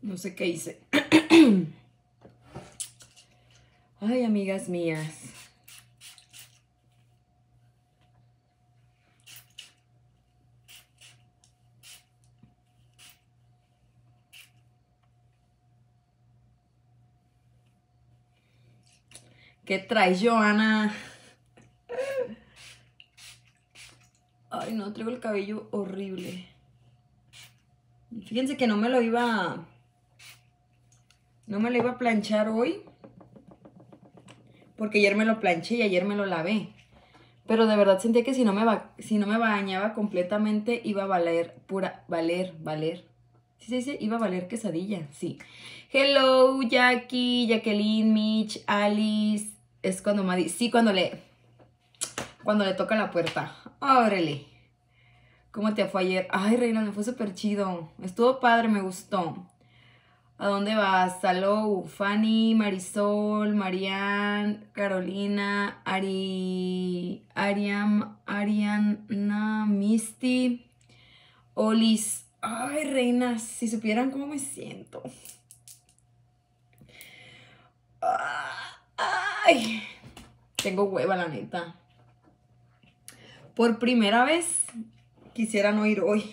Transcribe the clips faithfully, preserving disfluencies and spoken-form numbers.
No sé qué hice. Ay, amigas mías. ¿Qué traes, Joana? Ay, no, traigo el cabello horrible. Fíjense que no me lo iba... No me lo iba a planchar hoy. Porque ayer me lo planché y ayer me lo lavé. Pero de verdad sentía que si no me, ba si no me bañaba completamente iba a valer pura... Valer, valer. ¿Sí se dice? Iba a valer quesadilla, sí. Hello, Jackie, Jacqueline, Mitch, Alice. Es cuando Madi... Sí, cuando le... Cuando le toca la puerta. Órale. ¿Cómo te fue ayer? Ay, reina, me fue súper chido. Estuvo padre, me gustó. ¿A dónde vas? Hello, Fanny, Marisol, Marianne, Carolina, Ari... Ariam, Ariana, Misty, Olis. Ay, reinas, si supieran cómo me siento. Ay, tengo hueva, la neta. Por primera vez quisiera no ir hoy.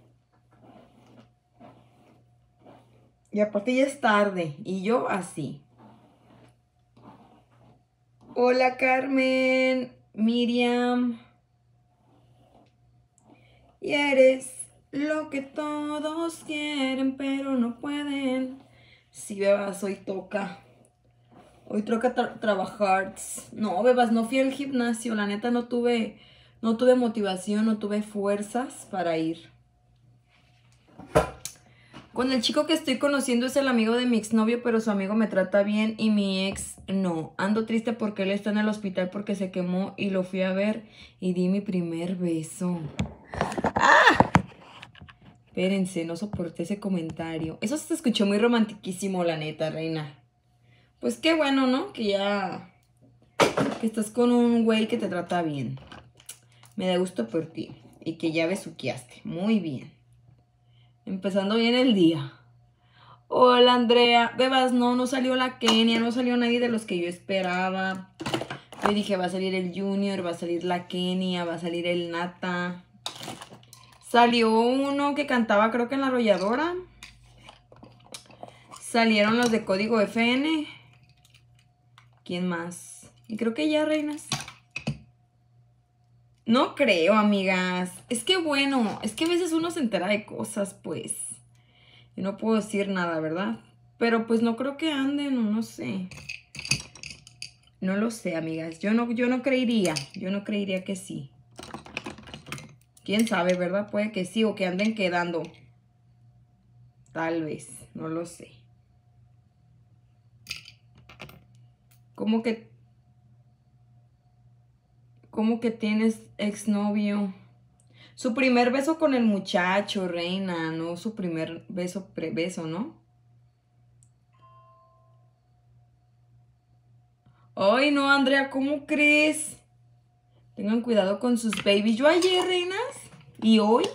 Y aparte ya es tarde. Y yo así. Hola, Carmen. Miriam. Y eres lo que todos quieren, pero no pueden. Sí, bebas, hoy toca. Hoy toca tra trabajar. No, bebas, no fui al gimnasio. La neta no tuve, no tuve motivación, no tuve fuerzas para ir. Con el chico que estoy conociendo es el amigo de mi exnovio, pero su amigo me trata bien y mi ex no. Ando triste porque él está en el hospital porque se quemó y lo fui a ver y di mi primer beso. ¡Ah! Espérense, no soporté ese comentario. Eso se escuchó muy romantiquísimo, la neta, reina. Pues qué bueno, ¿no? Que ya... Que estás con un güey que te trata bien. Me da gusto por ti. Y que ya besuqueaste. Muy bien. Empezando bien el día. Hola, Andrea. Bebas, no, no salió la Kenia. No salió nadie de los que yo esperaba. Yo dije, va a salir el Junior, va a salir la Kenia, va a salir el Nata. Salió uno que cantaba, creo que en La Arrolladora. Salieron los de Código F N. ¿Quién más? Y creo que ya, reinas. No creo, amigas. Es que bueno, es que a veces uno se entera de cosas, pues. Yo no puedo decir nada, ¿verdad? Pero pues no creo que anden, o no sé. No lo sé, amigas. Yo no, yo no creería. Yo no creería que sí. Quién sabe, ¿verdad? Puede que sí o que anden quedando. Tal vez. No lo sé. ¿Cómo que... ¿Cómo que tienes exnovio? Su primer beso con el muchacho, reina. No su primer beso, pre-beso, ¿no? Ay, no, Andrea, ¿cómo crees? Tengan cuidado con sus babies. Yo ayer, reinas, y hoy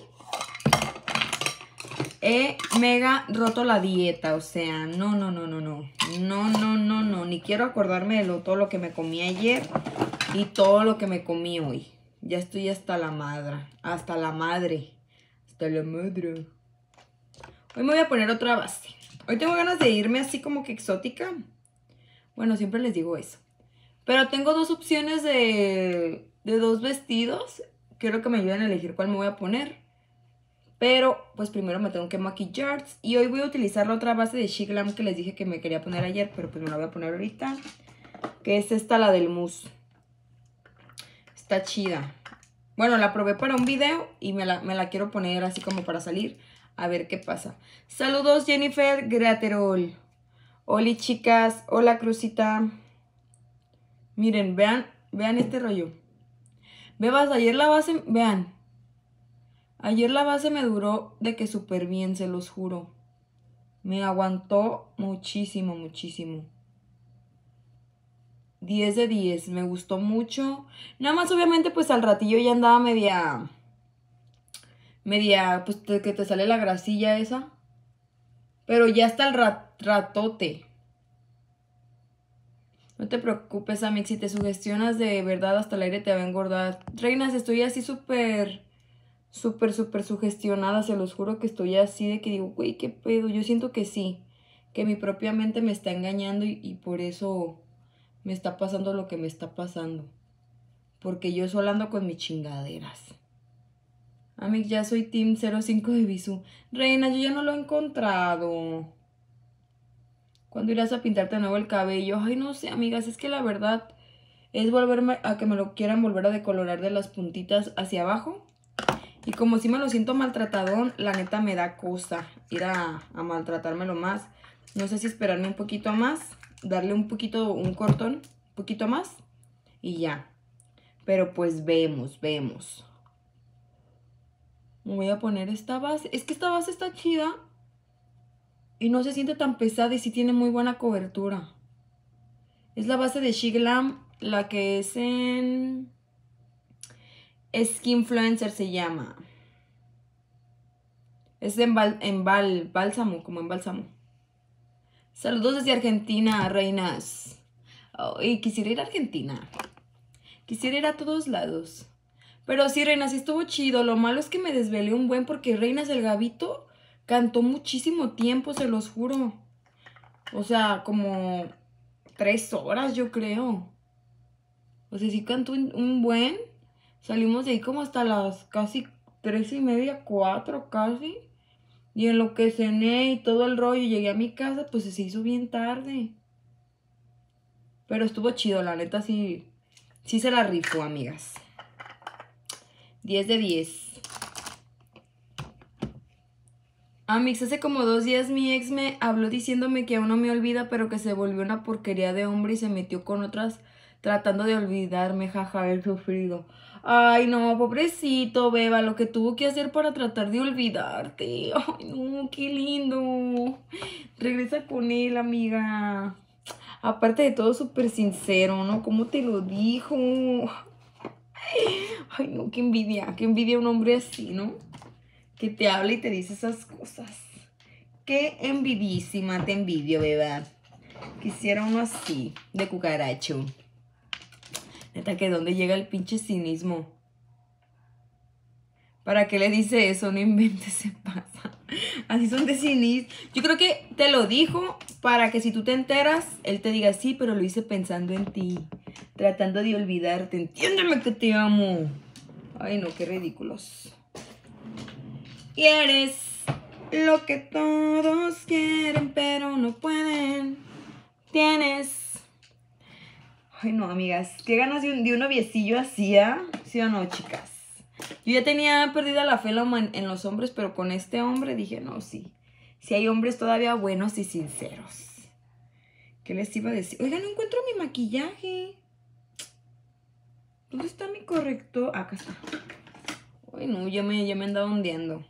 he mega roto la dieta. O sea, no, no, no, no, no. No, no, no, no. Ni quiero acordarme de lo, todo lo que me comí ayer y todo lo que me comí hoy. Ya estoy hasta la madre. Hasta la madre. Hasta la madre. Hoy me voy a poner otra base. Hoy tengo ganas de irme así como que exótica. Bueno, siempre les digo eso. Pero tengo dos opciones de, de dos vestidos. Quiero que me ayuden a elegir cuál me voy a poner. Pero pues primero me tengo que maquillar. Y hoy voy a utilizar la otra base de Chic Glam que les dije que me quería poner ayer. Pero pues me la voy a poner ahorita. Que es esta, la del mousse. Está chida. Bueno, la probé para un video y me la, me la quiero poner así como para salir. A ver qué pasa. Saludos, Jennifer Graterol. Hola, chicas. Hola, Crucita. Miren, vean, vean este rollo. Bebas, ayer la base, vean. Ayer la base me duró de que súper bien, se los juro. Me aguantó muchísimo, muchísimo. diez de diez, me gustó mucho. Nada más, obviamente, pues al ratillo ya andaba media... Media, pues te, que te sale la grasilla esa. Pero ya está el rat ratote. No te preocupes, Amix, si te sugestionas de verdad hasta el aire te va a engordar. Reinas, estoy así súper, súper, súper sugestionada, se los juro que estoy así de que digo, güey, qué pedo. Yo siento que sí, que mi propia mente me está engañando y, y por eso me está pasando lo que me está pasando. Porque yo solo ando con mis chingaderas. Amix, ya soy Team cero cinco de Bisú. Reina, yo ya no lo he encontrado. ¿Cuándo irás a pintarte de nuevo el cabello? Ay, no sé, amigas, es que la verdad es volverme a que me lo quieran volver a decolorar de las puntitas hacia abajo. Y como si me lo siento maltratadón, la neta me da cosa ir a, a maltratármelo más. No sé si esperarme un poquito más, darle un poquito, un cortón, un poquito más y ya. Pero pues vemos, vemos. Me voy a poner esta base. Es que esta base está chida. Y no se siente tan pesada y sí tiene muy buena cobertura. Es la base de Shiglam, la que es en Skinfluencer se llama. Es en, bal, en bal, bálsamo, como en bálsamo. Saludos desde Argentina, reinas. Ay, quisiera ir a Argentina. Quisiera ir a todos lados. Pero sí, reinas, sí estuvo chido. Lo malo es que me desvelé un buen porque Reinas el Gabito cantó muchísimo tiempo, se los juro. O sea, como tres horas, yo creo. O sea, sí cantó un, un buen. Salimos de ahí como hasta las casi tres y media, cuatro casi. Y en lo que cené y todo el rollo, llegué a mi casa, pues se hizo bien tarde. Pero estuvo chido, la neta, sí, sí se la rifó, amigas. diez de diez. Amix, hace como dos días mi ex me habló diciéndome que aún no me olvida, pero que se volvió una porquería de hombre y se metió con otras tratando de olvidarme, jaja, el sufrido. Ay, no, pobrecito, beba, lo que tuvo que hacer para tratar de olvidarte. Ay, no, qué lindo. Regresa con él, amiga. Aparte de todo, súper sincero, ¿no? ¿Cómo te lo dijo? Ay, no, qué envidia, qué envidia un hombre así, ¿no? Que te habla y te dice esas cosas. Qué envidísima te envidio, beba. Quisiera uno así, de cucaracho. Neta, que dónde llega el pinche cinismo. ¿Para qué le dice eso? No inventes, se pasa. Así son de cinismo. Yo creo que te lo dijo para que si tú te enteras, él te diga sí, pero lo hice pensando en ti. Tratando de olvidarte. Entiéndeme que te amo. Ay, no, qué ridículos. Y eres lo que todos quieren, pero no pueden. Tienes. Ay, no, amigas. Qué ganas de un, de un noviecillo así, ¿ah? ¿Sí o no, chicas? Yo ya tenía perdida la fe en, en los hombres, pero con este hombre dije, no, sí. Sí hay hombres todavía buenos y sinceros. ¿Qué les iba a decir? Oiga, no encuentro mi maquillaje. ¿Dónde está mi corrector? Acá está. Ay, no, ya me, ya me andaba hundiendo.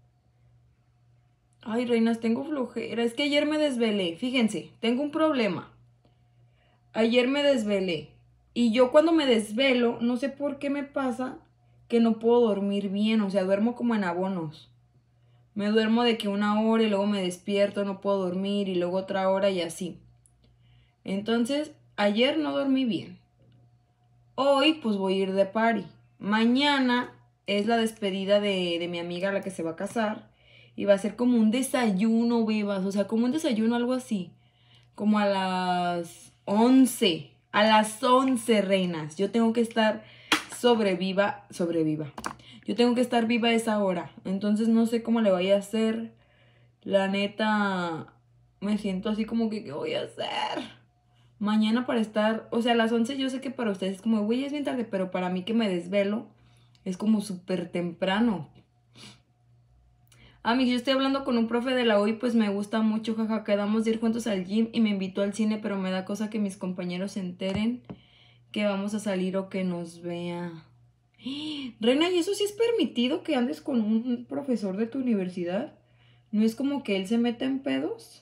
Ay, reinas, tengo flojera. Es que ayer me desvelé. Fíjense, tengo un problema. Ayer me desvelé. Y yo cuando me desvelo, no sé por qué me pasa que no puedo dormir bien. O sea, duermo como en abonos. Me duermo de que una hora y luego me despierto, no puedo dormir y luego otra hora y así. Entonces, ayer no dormí bien. Hoy, pues voy a ir de party. Mañana es la despedida de, de mi amiga, la que se va a casar. Y va a ser como un desayuno, bebas. O sea, como un desayuno, algo así. Como a las once. A las once, reinas. Yo tengo que estar sobreviva. Sobreviva. Yo tengo que estar viva a esa hora. Entonces no sé cómo le vaya a hacer. La neta, me siento así como que, ¿qué voy a hacer? Mañana para estar, o sea, a las once yo sé que para ustedes es como, güey, es bien tarde. Pero para mí que me desvelo, es como súper temprano. Amiga, yo estoy hablando con un profe de la U y pues me gusta mucho, jaja, quedamos de ir juntos al gym y me invitó al cine, pero me da cosa que mis compañeros se enteren que vamos a salir o que nos vea. Reina, ¿y eso sí es permitido que andes con un profesor de tu universidad? ¿No es como que él se meta en pedos?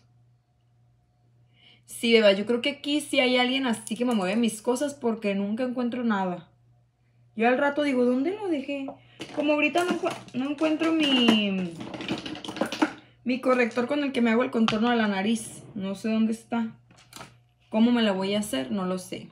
Sí, beba, yo creo que aquí sí hay alguien así que me mueve mis cosas porque nunca encuentro nada. Yo al rato digo, ¿dónde lo dejé? Como ahorita no, no encuentro mi, Mi corrector con el que me hago el contorno de la nariz. No sé dónde está. ¿Cómo me la voy a hacer? No lo sé.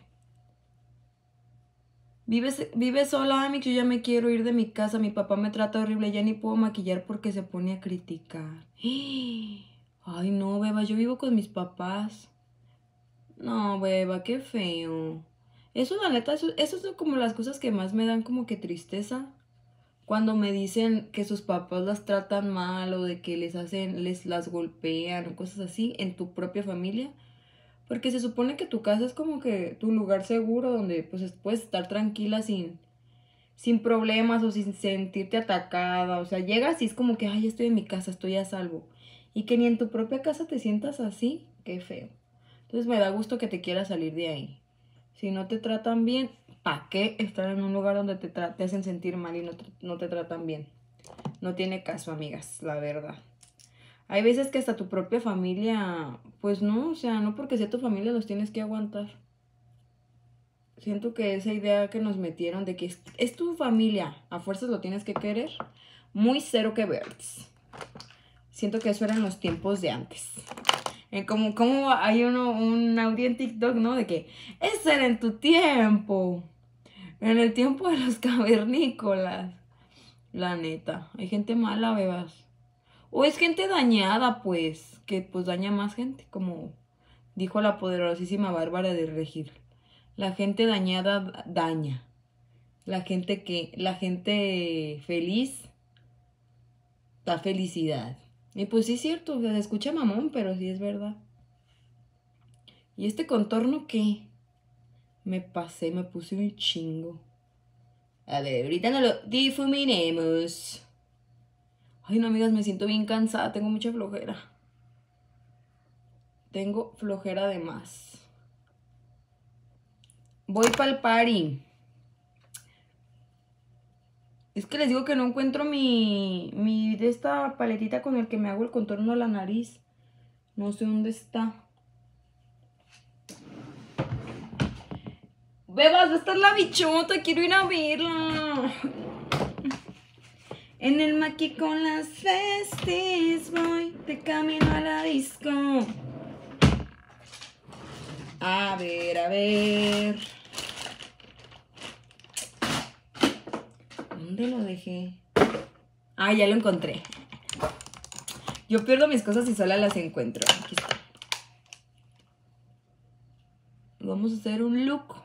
Vive, vive sola, Amix. Yo ya me quiero ir de mi casa. Mi papá me trata horrible. Ya ni puedo maquillar porque se pone a criticar. Ay, no, beba. Yo vivo con mis papás. No, beba, qué feo. Eso, la neta, eso, eso son como las cosas que más me dan como que tristeza. Cuando me dicen que sus papás las tratan mal o de que les hacen, les las golpean o cosas así en tu propia familia. Porque se supone que tu casa es como que tu lugar seguro donde pues puedes estar tranquila sin, sin problemas o sin sentirte atacada. O sea, llegas y es como que, ay, estoy en mi casa, estoy a salvo. Y que ni en tu propia casa te sientas así, qué feo. Entonces me da gusto que te quieras salir de ahí. Si no te tratan bien, ¿para qué estar en un lugar donde te, te hacen sentir mal y no te, no te tratan bien? No tiene caso, amigas, la verdad. Hay veces que hasta tu propia familia, pues no, o sea, no porque sea tu familia los tienes que aguantar. Siento que esa idea que nos metieron de que es, es tu familia, a fuerzas lo tienes que querer, muy cero que ver. Siento que eso eran los tiempos de antes. Eh, como, como hay uno, un audio en TikTok, ¿no? De que ese era en tu tiempo. En el tiempo de los cavernícolas. La neta. Hay gente mala, bebas. O es gente dañada, pues. Que pues daña más gente. Como dijo la poderosísima Bárbara de Regil. La gente dañada daña. La gente que. La gente feliz da felicidad. Y pues sí es cierto. Se escucha mamón, pero sí es verdad. ¿Y este contorno qué? Me pasé, me puse un chingo. A ver, ahorita no lo difuminemos. Ay, no, amigas, me siento bien cansada. Tengo mucha flojera. Tengo flojera de más. Voy para el party. Es que les digo que no encuentro mi, mi de esta paletita con el que me hago el contorno de la nariz. No sé dónde está. Bebas, va a estar la bichota. Quiero ir a verla. En el maqui con las festis voy de camino a la disco. A ver, a ver. ¿Dónde lo dejé? Ah, ya lo encontré. Yo pierdo mis cosas y sola las encuentro. Aquí está. Vamos a hacer un look.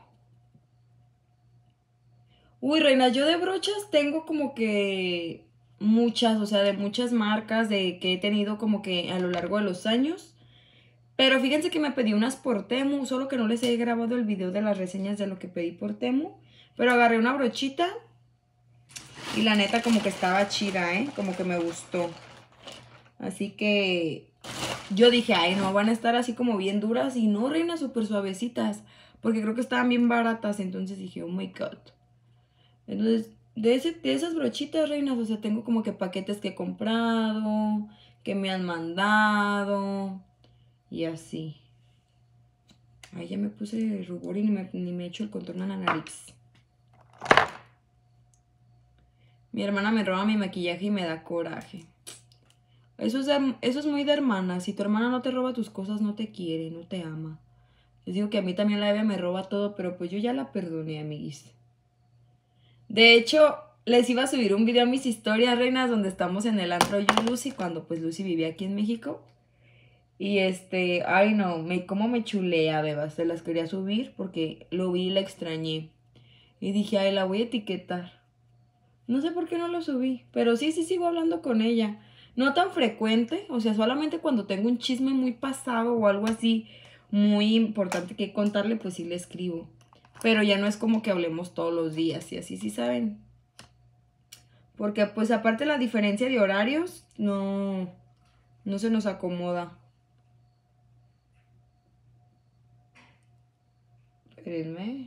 Uy, reina, yo de brochas tengo como que muchas, o sea, de muchas marcas de que he tenido como que a lo largo de los años. Pero fíjense que me pedí unas por Temu, solo que no les he grabado el video de las reseñas de lo que pedí por Temu. Pero agarré una brochita y la neta como que estaba chida, ¿eh? Como que me gustó. Así que yo dije, ay, no, van a estar así como bien duras. Y no, reina, súper suavecitas. Porque creo que estaban bien baratas. Entonces dije, oh my god. Entonces, de, ese, de esas brochitas, reinas, o sea, tengo como que paquetes que he comprado, que me han mandado. Y así. Ay, ya me puse rubor y ni me, ni me he hecho el contorno en la nariz. Mi hermana me roba mi maquillaje y me da coraje. Eso es, de, eso es muy de hermana. Si tu hermana no te roba tus cosas, no te quiere, no te ama. Les digo que a mí también la Eve me roba todo, pero pues yo ya la perdoné, amiguis. De hecho, les iba a subir un video a mis historias, reinas, donde estamos en el antro yo y Lucy, cuando pues Lucy vivía aquí en México. Y este, ay no, me, cómo me chulea, bebas. Se las quería subir porque lo vi y la extrañé. Y dije, ay, la voy a etiquetar. No sé por qué no lo subí, pero sí, sí sigo hablando con ella. No tan frecuente, o sea, solamente cuando tengo un chisme muy pasado o algo así muy importante que contarle, pues sí le escribo. Pero ya no es como que hablemos todos los días y así, sí saben. Porque pues aparte la diferencia de horarios, no, no se nos acomoda. Espérenme.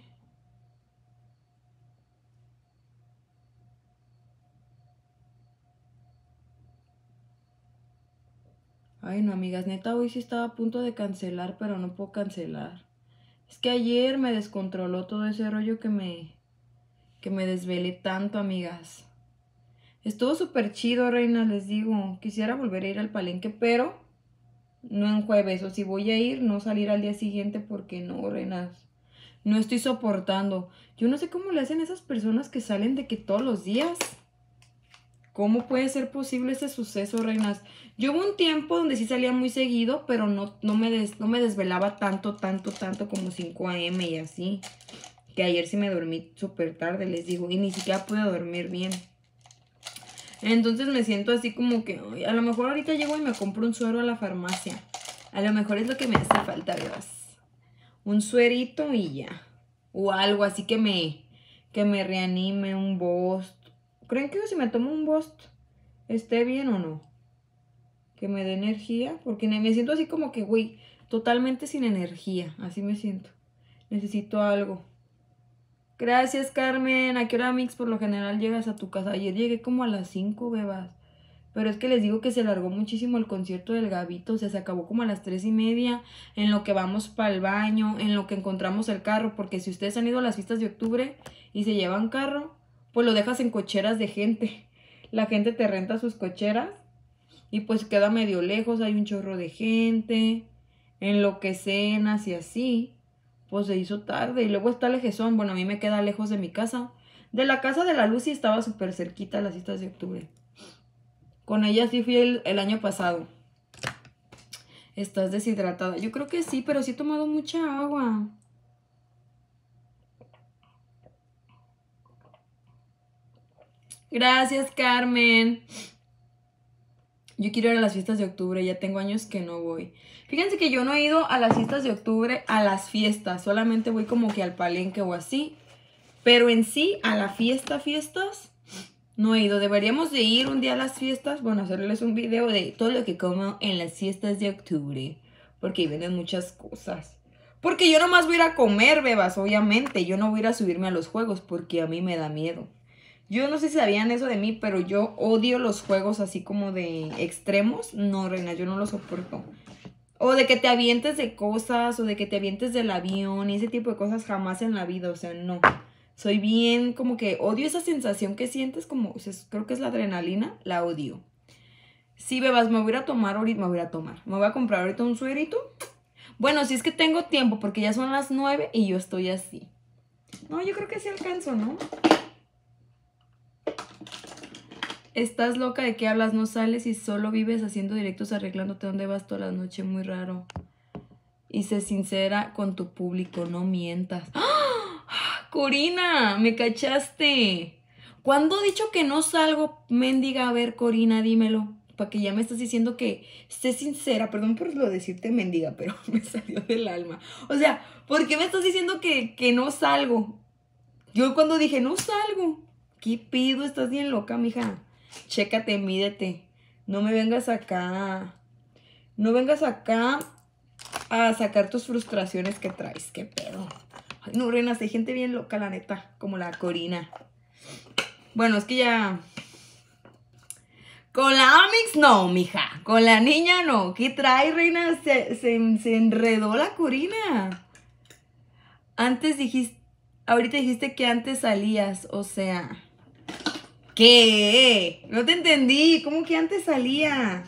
Ay, no, amigas, neta, hoy sí estaba a punto de cancelar, pero no puedo cancelar. Es que ayer me descontroló todo ese rollo que me, que me desvelé tanto, amigas. Estuvo súper chido, reina, les digo. Quisiera volver a ir al Palenque, pero no en jueves. O si voy a ir, no salir al día siguiente porque no, reinas. No estoy soportando. Yo no sé cómo le hacen esas personas que salen de que todos los días. ¿Cómo puede ser posible ese suceso, reinas? Yo hubo un tiempo donde sí salía muy seguido, pero no, no, me, des, no me desvelaba tanto, tanto, tanto como cinco a eme y así. Que ayer sí me dormí súper tarde, les digo, y ni siquiera pude dormir bien. Entonces me siento así como que, ay, a lo mejor ahorita llego y me compro un suero a la farmacia. A lo mejor es lo que me hace falta, ¿verdad? Un suerito y ya. O algo así que me, que me reanime, un Bost. ¿Creen que si me tomo un Bost esté bien o no? Que me dé energía. Porque me siento así como que, güey, totalmente sin energía. Así me siento. Necesito algo. Gracias, Carmen. ¿A qué hora, Mix, por lo general llegas a tu casa? Ayer llegué como a las cinco, bebas. Pero es que les digo que se largó muchísimo el concierto del Gabito. O sea, se acabó como a las tres y media. En lo que vamos para el baño. En lo que encontramos el carro. Porque si ustedes han ido a las fiestas de octubre y se llevan carro, pues lo dejas en cocheras de gente. La gente te renta sus cocheras. Y pues queda medio lejos. Hay un chorro de gente. En lo que cenas y así. Pues se hizo tarde. Y luego está lejezón. Bueno, a mí me queda lejos de mi casa. De la casa de la Lucy estaba súper cerquita a las fiestas de octubre. Con ella sí fui el, el año pasado. Estás deshidratada. Yo creo que sí, pero sí he tomado mucha agua. Gracias, Carmen. Yo quiero ir a las fiestas de octubre. Ya tengo años que no voy. Fíjense que yo no he ido a las fiestas de octubre, a las fiestas. Solamente voy como que al Palenque o así. Pero en sí, a la fiesta, fiestas... No he ido. Deberíamos de ir un día a las fiestas. Bueno, hacerles un video de todo lo que como en las fiestas de octubre. Porque ahí venden muchas cosas. Porque yo nomás voy a ir a comer, bebas, obviamente. Yo no voy a ir a subirme a los juegos porque a mí me da miedo. Yo no sé si sabían eso de mí, pero yo odio los juegos así como de extremos. No, reina, yo no los soporto. O de que te avientes de cosas, o de que te avientes del avión y ese tipo de cosas jamás en la vida. O sea, no. Soy bien, como que odio esa sensación que sientes, como, o sea, creo que es la adrenalina, la odio. Sí, bebas, me voy a tomar ahorita, me voy a tomar, me voy a comprar ahorita un suerito. Bueno, si es que tengo tiempo, porque ya son las nueve y yo estoy así. No, yo creo que sí alcanzo, ¿no? Estás loca, ¿de qué hablas? No sales y solo vives haciendo directos arreglándote donde vas toda la noche, muy raro. Y sé sincera con tu público, no mientas. ¡Ah! Corina, me cachaste. ¿Cuándo he dicho que no salgo, mendiga? A ver, Corina, dímelo. Para que ya me estás diciendo que sé sincera. Perdón por lo decirte mendiga, pero me salió del alma. O sea, ¿por qué me estás diciendo que, que no salgo? Yo cuando dije no salgo. ¿Qué pido? Estás bien loca, mija. Chécate, mídete. No me vengas acá. No vengas acá a sacar tus frustraciones que traes. ¿Qué pedo? Ay, no, reinas, hay gente bien loca, la neta. Como la Corina. Bueno, es que ya... Con la Amix no, mija. Con la niña no. ¿Qué trae, reina? Se, se, se enredó la Corina. Antes dijiste... Ahorita dijiste que antes salías. O sea... ¿Qué? No te entendí. ¿Cómo que antes salía?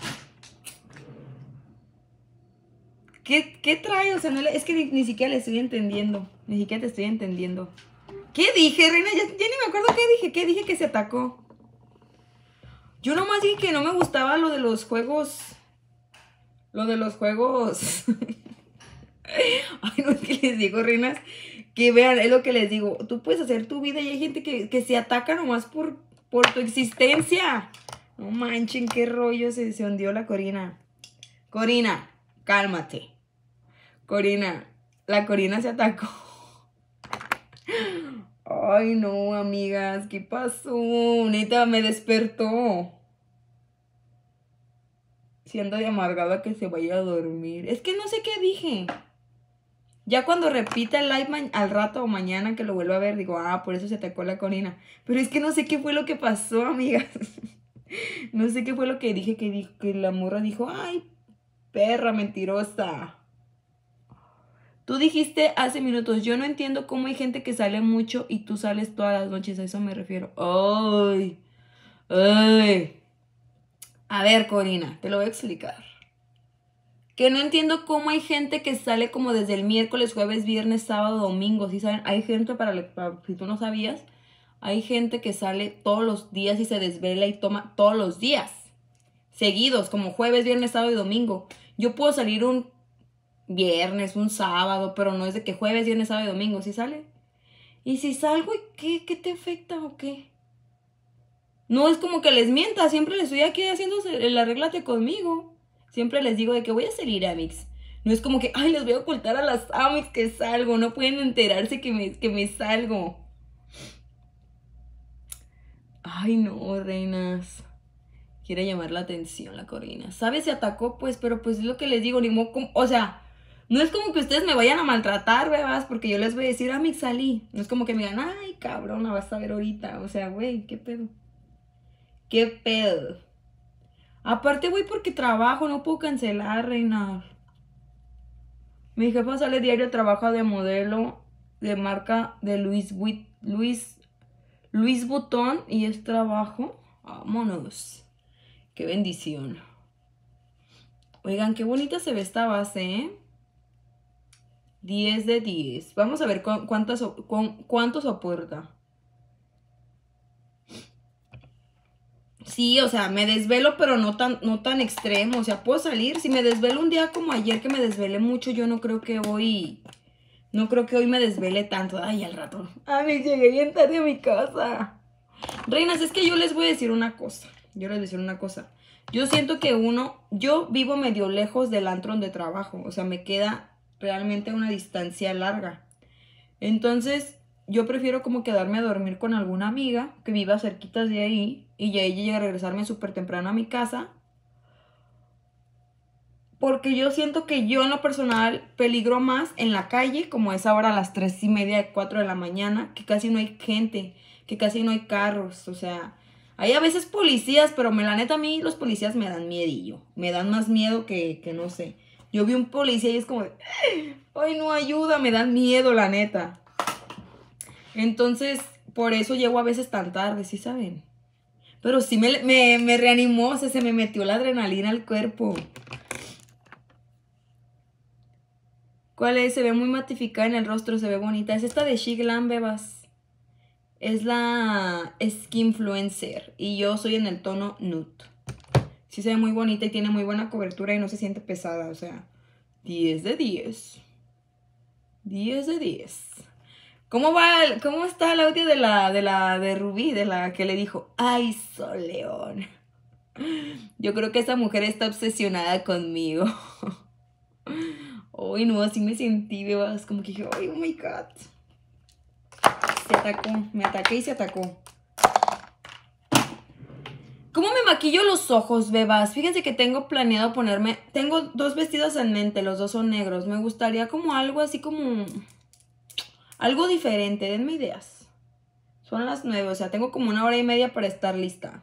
¿Qué, qué trae? O sea, no le, es que ni, ni siquiera le estoy entendiendo. Ni siquiera te estoy entendiendo. ¿Qué dije, reina? Ya, ya ni me acuerdo qué dije. ¿Qué dije que se atacó? Yo nomás dije que no me gustaba lo de los juegos. Lo de los juegos. Ay, no, es que les digo, reinas. Que vean, es lo que les digo. Tú puedes hacer tu vida y hay gente que, que se ataca nomás por, por tu existencia. No manchen, qué rollo se, se hundió la Corina. Corina, cálmate. Corina, la Corina se atacó. Ay, no, amigas, ¿qué pasó? Neta, me despertó. Siendo de amargada que se vaya a dormir. Es que no sé qué dije. Ya cuando repita el live al rato o mañana que lo vuelva a ver, digo, ah, por eso se atacó la Corina. Pero es que no sé qué fue lo que pasó, amigas. No sé qué fue lo que dije, que, di que la morra dijo, ay, perra mentirosa. Tú dijiste hace minutos, yo no entiendo cómo hay gente que sale mucho y tú sales todas las noches, a eso me refiero. Ay, Ay. A ver, Corina, te lo voy a explicar. Que no entiendo cómo hay gente que sale como desde el miércoles, jueves, viernes, sábado, domingo. ¿Sí saben? Hay gente, para, para si tú no sabías, hay gente que sale todos los días y se desvela y toma todos los días. Seguidos, como jueves, viernes, sábado y domingo. Yo puedo salir un viernes, un sábado, pero no es de que jueves, viernes, sábado y domingo. ¿Sí sale? Y si salgo, ¿y qué? ¿Qué te afecta o qué? No es como que les mienta. Siempre les estoy aquí haciendo el arréglate conmigo. Siempre les digo de que voy a salir, Amix. No es como que, ay, les voy a ocultar a las Amix que salgo. No pueden enterarse que me, que me salgo. Ay, no, reinas. Quiere llamar la atención la Corina. ¿Sabes? Se atacó, pues, pero pues es lo que les digo. Ni modo, o sea, no es como que ustedes me vayan a maltratar, bebas, porque yo les voy a decir, Amix, salí. No es como que me digan, ay, cabrona, vas a ver ahorita. O sea, güey, ¿qué pedo? ¿Qué pedo? Aparte voy porque trabajo, no puedo cancelar, reina. Mi jefa sale diario, trabaja de modelo de marca de Luis Luis Luis Vuitton y es trabajo. Vámonos. Qué bendición. Oigan, qué bonita se ve esta base, ¿eh? diez de diez. Vamos a ver cu cuántas, cu cuánto soporta. Sí, o sea, me desvelo, pero no tan, no tan extremo. O sea, puedo salir. Si me desvelo un día como ayer, que me desvelé mucho, yo no creo que hoy... No creo que hoy me desvele tanto. Ay, al rato. Ay, llegué bien tarde a mi casa. Reinas, es que yo les voy a decir una cosa. Yo les voy a decir una cosa. Yo siento que uno... Yo vivo medio lejos del antro donde trabajo. O sea, me queda realmente una distancia larga. Entonces... Yo prefiero como quedarme a dormir con alguna amiga que viva cerquita de ahí y ya ella llega a regresarme súper temprano a mi casa. Porque yo siento que yo en lo personal peligro más en la calle, como es ahora a las tres y media, cuatro de la mañana, que casi no hay gente, que casi no hay carros. O sea, hay a veces policías, pero me, la neta a mí los policías me dan miedillo. Me dan más miedo que, que no sé. Yo vi un policía y es como de, ay, no, ayuda, me dan miedo, la neta. Entonces, por eso llego a veces tan tarde, ¿sí saben? Pero sí me, me, me reanimó, o sea, se me metió la adrenalina al cuerpo. ¿Cuál es? Se ve muy matificada en el rostro, se ve bonita. Es esta de She Glam, bebas. Es la Skinfluencer. Y yo soy en el tono nude. Sí se ve muy bonita y tiene muy buena cobertura y no se siente pesada, o sea, diez de diez. diez de diez. ¿Cómo va? El, ¿Cómo está el audio de la de la de Rubí, de la que le dijo, ay, Sol León? Yo creo que esa mujer está obsesionada conmigo. Ay, no, así me sentí, bebas, como que dije, ay, oh my God. Se atacó, me ataqué y se atacó. ¿Cómo me maquillo los ojos, bebas? Fíjense que tengo planeado ponerme, tengo dos vestidos en mente, los dos son negros. Me gustaría como algo así como... Algo diferente, denme ideas. Son las nueve, o sea, tengo como una hora y media para estar lista.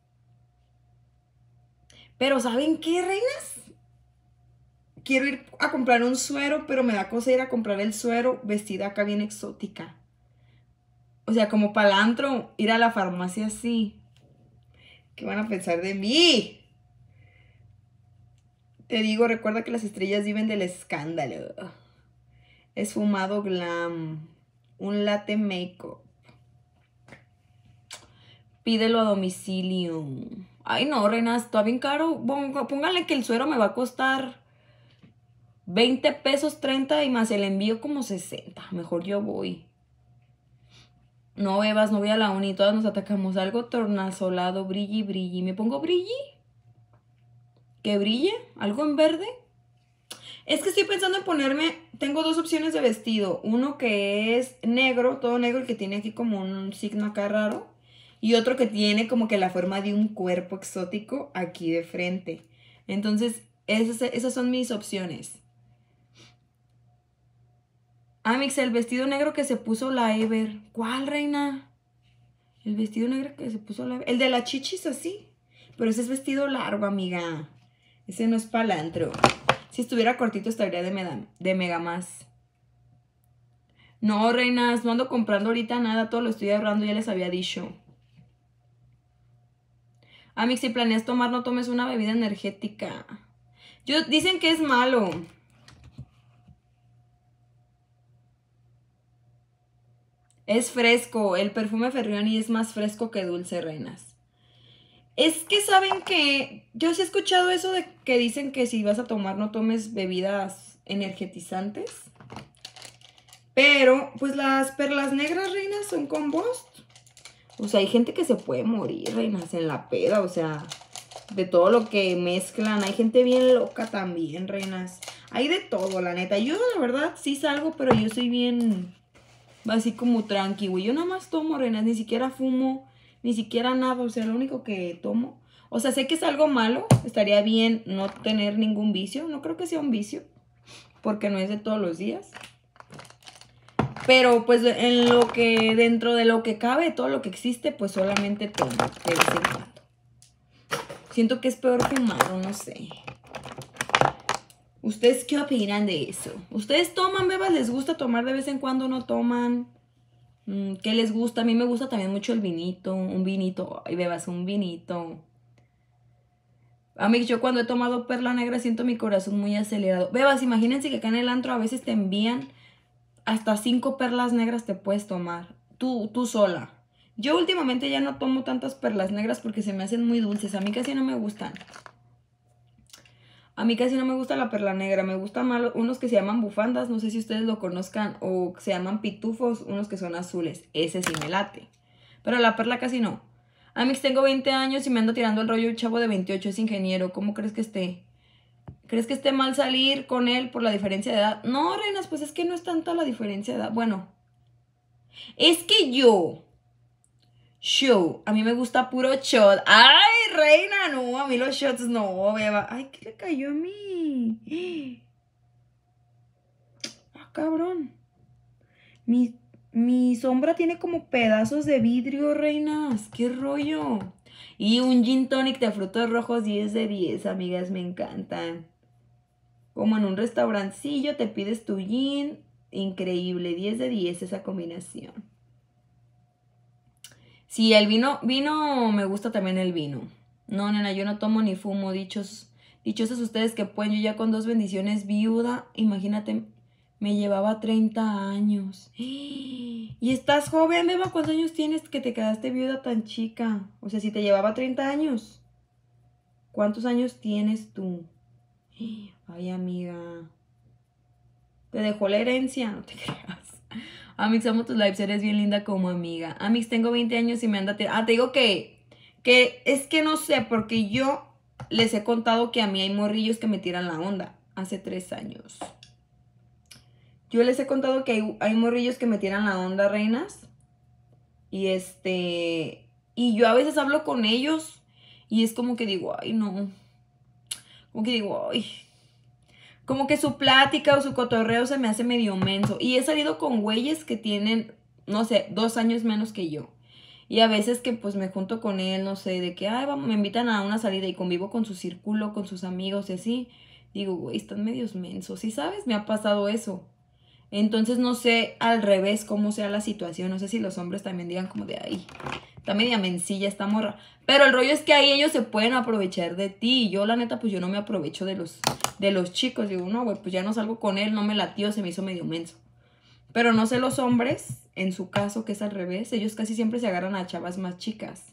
Pero ¿saben qué, reinas? Quiero ir a comprar un suero, pero me da cosa ir a comprar el suero vestida acá bien exótica. O sea, como palantro, ir a la farmacia así. ¿Qué van a pensar de mí? Te digo, recuerda que las estrellas viven del escándalo. Esfumado glam. Un latte makeup. Pídelo a domicilio. Ay, no, reinas, está bien caro. Póngale que el suero me va a costar veinte pesos, treinta y más el envío como sesenta. Mejor yo voy. No, bebas, no voy a la uni. Todas nos atacamos. Algo tornasolado, brilli, brilli. ¿Me pongo brilli? ¿Que brille? ¿Algo en verde? Es que estoy pensando en ponerme... Tengo dos opciones de vestido. Uno que es negro, todo negro, el que tiene aquí como un signo acá raro. Y otro que tiene como que la forma de un cuerpo exótico aquí de frente. Entonces, esas, esas son mis opciones. Amix, el vestido negro que se puso la Ever. ¿Cuál, reina? El vestido negro que se puso la Ever. El de las chichis así. Pero ese es vestido largo, amiga. Ese no es palantro. Si estuviera cortito estaría de mega, de mega más. No, reinas, no ando comprando ahorita nada. Todo lo estoy ahorrando, ya les había dicho. Amix, si planeas tomar, no tomes una bebida energética. Yo, dicen que es malo. Es fresco. El perfume Ferrioni es más fresco que dulce, reinas. Es que saben que... Yo sí he escuchado eso de que dicen que si vas a tomar no tomes bebidas energetizantes. Pero, pues las perlas negras, reinas, son con Bost. O sea, hay gente que se puede morir, reinas, en la peda. O sea, de todo lo que mezclan. Hay gente bien loca también, reinas. Hay de todo, la neta. Yo, la verdad, sí salgo, pero yo soy bien... así como tranqui, güey. Yo nada más tomo, reinas. Ni siquiera fumo, ni siquiera nada. O sea, lo único que tomo... O sea, sé que es algo malo. Estaría bien no tener ningún vicio. No creo que sea un vicio, porque no es de todos los días. Pero pues en lo que, dentro de lo que cabe, todo lo que existe, pues solamente tomo de vez en cuando. Siento que es peor fumar, o no sé. ¿Ustedes qué opinan de eso? ¿Ustedes toman, bebas? ¿Les gusta tomar de vez en cuando o no toman? ¿Qué les gusta? A mí me gusta también mucho el vinito. Un vinito. Ay, bebas, un vinito. A mí, yo cuando he tomado perla negra siento mi corazón muy acelerado. Bebas, imagínense que acá en el antro a veces te envían... hasta cinco perlas negras te puedes tomar. Tú, tú sola. Yo últimamente ya no tomo tantas perlas negras porque se me hacen muy dulces. A mí casi no me gustan. A mí casi no me gusta la perla negra. Me gustan más unos que se llaman bufandas. No sé si ustedes lo conozcan. O se llaman pitufos. Unos que son azules. Ese sí me late. Pero la perla casi no. Amix, tengo veinte años y me ando tirando el rollo un chavo de veintiocho. Es ingeniero. ¿Cómo crees que esté? ¿Crees que esté mal salir con él por la diferencia de edad? No, reinas, pues es que no es tanta la diferencia de edad. Bueno, es que yo, show, a mí me gusta puro shot. ¡Ay, reina! No, a mí los shots no, beba. ¡Ay, qué le cayó a mí! ¡Ah, cabrón! Mi, mi sombra tiene como pedazos de vidrio, reinas. ¡Qué rollo! Y un gin tonic de frutos rojos diez de diez, amigas, me encantan. Como en un restaurancillo te pides tu gin. Increíble, diez de diez esa combinación. Sí, el vino, vino, me gusta también el vino. No, nena, yo no tomo ni fumo. Dichos, dichosos ustedes que pueden. Yo ya con dos bendiciones viuda. Imagínate, me llevaba treinta años. Y estás joven, beba. ¿Cuántos años tienes que te quedaste viuda tan chica? O sea, si te llevaba treinta años. ¿Cuántos años tienes tú? Ay, amiga. Te dejó la herencia, no te creas. Amix, amo tus lives, eres bien linda como amiga. Amix, tengo veinte años y me anda... Ah, te digo que... Que es que no sé, porque yo les he contado que a mí hay morrillos que me tiran la onda. Hace tres años. Yo les he contado que hay, hay morrillos que me tiran la onda, reinas. Y este... Y yo a veces hablo con ellos y es como que digo, ay, no... Como que digo, ay, como que su plática o su cotorreo se me hace medio menso. Y he salido con güeyes que tienen, no sé, dos años menos que yo. Y a veces que pues me junto con él, no sé, de que, ay, vamos, me invitan a una salida y convivo con su círculo, con sus amigos y así. Digo, güey, están medios mensos. ¿Sí sabes? Me ha pasado eso. Entonces no sé al revés cómo sea la situación. No sé si los hombres también digan como de, ay, está media mencilla esta morra. Pero el rollo es que ahí ellos se pueden aprovechar de ti. Y yo, la neta, pues yo no me aprovecho de los, de los chicos. Digo, no, güey, pues ya no salgo con él, no me latió, se me hizo medio menso. Pero no sé los hombres, en su caso, que es al revés. Ellos casi siempre se agarran a chavas más chicas.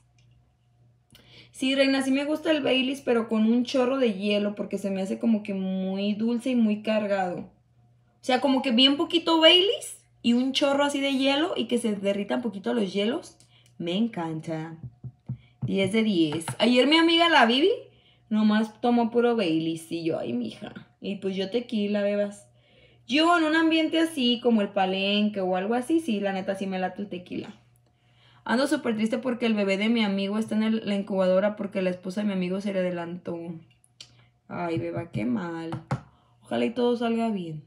Sí, reina, sí me gusta el Baileys, pero con un chorro de hielo. Porque se me hace como que muy dulce y muy cargado. O sea, como que bien poquito Baileys y un chorro así de hielo y que se derritan poquito los hielos. Me encanta. diez de diez. Ayer mi amiga la Bibi nomás tomó puro Baileys y yo, ay, mija. Y pues yo tequila, bebas. Yo en un ambiente así como el Palenque o algo así, sí, la neta sí me late el tequila. Ando súper triste porque el bebé de mi amigo está en el, la incubadora porque la esposa de mi amigo se le adelantó. Ay, beba, qué mal. Ojalá y todo salga bien.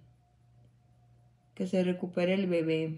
Que se recupere el bebé.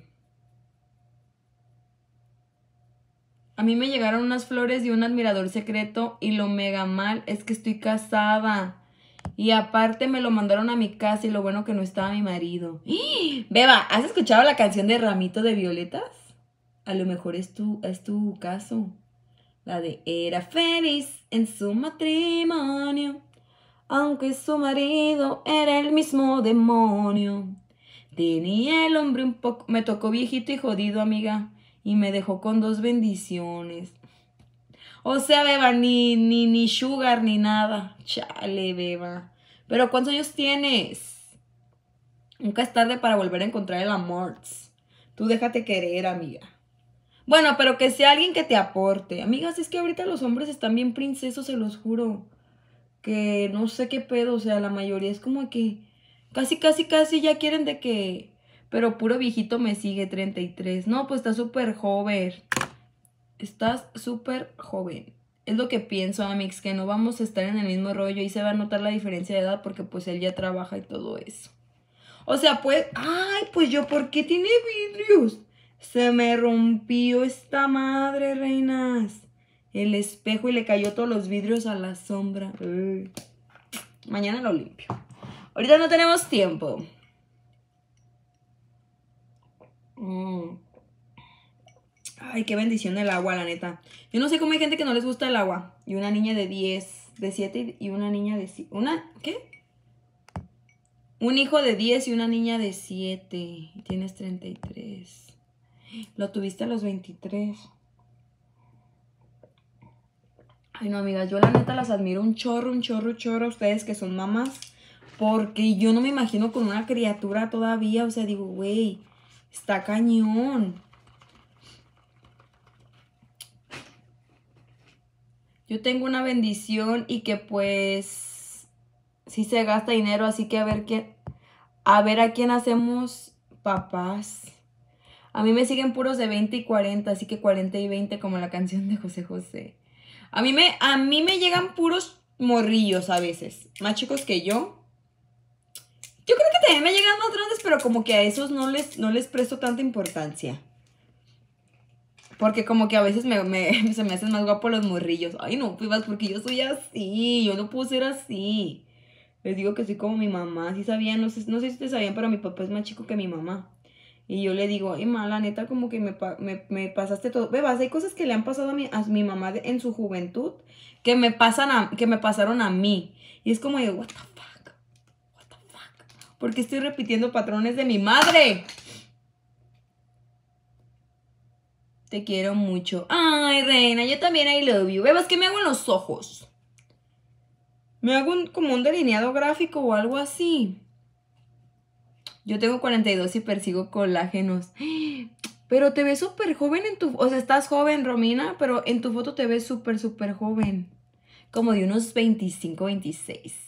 A mí me llegaron unas flores de un admirador secreto y lo mega mal es que estoy casada. Y aparte me lo mandaron a mi casa y lo bueno que no estaba mi marido. ¡Ah! Beba, ¿has escuchado la canción de Ramito de Violetas? A lo mejor es tu, es tu caso. La de era feliz en su matrimonio, aunque su marido era el mismo demonio. Tenía el hombre un poco... Me tocó viejito y jodido, amiga, y me dejó con dos bendiciones. O sea, beba, ni, ni, ni sugar, ni nada. Chale, beba. Pero ¿cuántos años tienes? Nunca es tarde para volver a encontrar el amor. Tú déjate querer, amiga. Bueno, pero que sea alguien que te aporte. Amigas, es que ahorita los hombres están bien princesos, se los juro. Que no sé qué pedo, o sea, la mayoría es como que casi, casi, casi ya quieren de que... Pero puro viejito me sigue, treinta y tres. No, pues estás súper joven. Estás súper joven. Es lo que pienso, Amix, que no vamos a estar en el mismo rollo y se va a notar la diferencia de edad porque pues él ya trabaja y todo eso. O sea, pues... Ay, pues yo, ¿por qué tiene vidrios? Se me rompió esta madre, reinas. El espejo y le cayó todos los vidrios a la sombra. Uy. Mañana lo limpio. Ahorita no tenemos tiempo. Mm. Ay, qué bendición el agua, la neta. Yo no sé cómo hay gente que no les gusta el agua. Y una niña de diez, de siete y una niña de... ¿Una? ¿Qué? Un hijo de diez y una niña de siete. Y tienes treinta y tres. Lo tuviste a los veintitrés. Ay, no, amigas, yo la neta las admiro un chorro, un chorro, un chorro a ustedes que son mamás. Porque yo no me imagino con una criatura todavía. O sea, digo, güey, está cañón. Yo tengo una bendición y que pues sí se gasta dinero, así que a ver quién, a ver a quién hacemos papás. A mí me siguen puros de veinte y cuarenta, así que cuarenta y veinte como la canción de José José. A mí me, a mí me llegan puros morrillos a veces, más chicos que yo. Yo creo que también me llegan más grandes, pero como que a esos no les, no les presto tanta importancia. Porque como que a veces me, me, se me hacen más guapos los morrillos. Ay, no, pibas, porque yo soy así. Yo no puedo ser así. Les digo que soy como mi mamá. Sí sabían, no sé, no sé si ustedes sabían, pero mi papá es más chico que mi mamá. Y yo le digo, ay, ma, la neta, como que me, me, me pasaste todo. Bebas, hay cosas que le han pasado a mi, a mi mamá de, en su juventud que me, pasan a, que me pasaron a mí. Y es como, yo, what the fuck? What the fuck? Porque estoy repitiendo patrones de mi madre. Te quiero mucho. Ay, reina, yo también I love you. Bebas, ¿qué me hago en los ojos? Me hago un, como un delineado gráfico o algo así. Yo tengo cuarenta y dos y persigo colágenos. Pero te ves súper joven en tu... O sea, estás joven, Romina, pero en tu foto te ves súper, súper joven. Como de unos veinticinco, veintiséis.